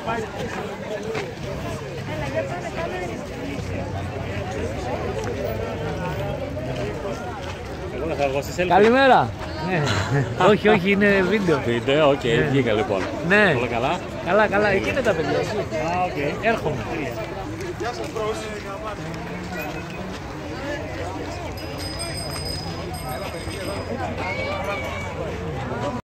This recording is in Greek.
Καλημέρα. Ναι. Όχι, όχι, είναι βίντεο. Βίντεο, οκ, βγήκα λοιπόν. Ναι. Όλα καλά. Καλά, καλά. Εκεί είναι τα παιδιά. Εκεί. Α, οκ. Έρχομαι. Γεια σας, bros.